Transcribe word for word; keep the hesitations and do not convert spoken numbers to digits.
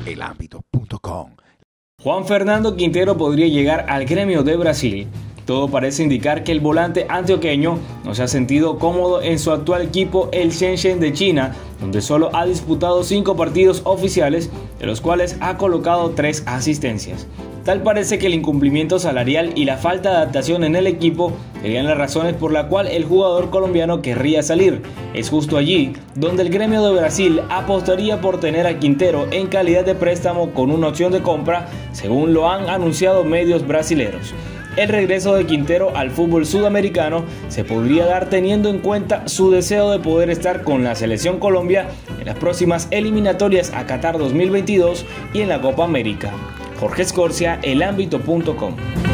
el ámbito punto com. Juan Fernando Quintero podría llegar al Grêmio de Brasil. Todo parece indicar que el volante antioqueño no se ha sentido cómodo en su actual equipo, el Shenzhen de China, donde solo ha disputado cinco partidos oficiales, de los cuales ha colocado tres asistencias. Tal parece que el incumplimiento salarial y la falta de adaptación en el equipo serían las razones por la cual el jugador colombiano querría salir. Es justo allí donde el Gremio de Brasil apostaría por tener a Quintero en calidad de préstamo con una opción de compra, según lo han anunciado medios brasileños. El regreso de Quintero al fútbol sudamericano se podría dar teniendo en cuenta su deseo de poder estar con la Selección Colombia en las próximas eliminatorias a Qatar dos mil veintidós y en la Copa América. Jorge Escorcia, el ámbito punto com.